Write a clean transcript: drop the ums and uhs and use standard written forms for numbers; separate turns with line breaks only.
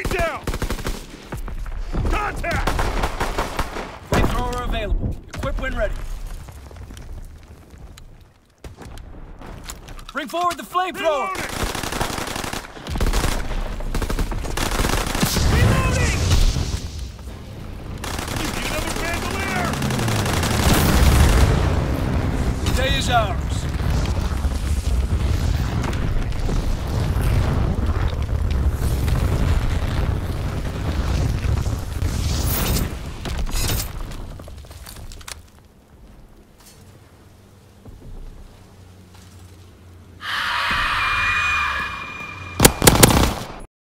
down! Contact!
Flamethrower available. Equip when ready. Bring forward the flamethrower!
Reloading!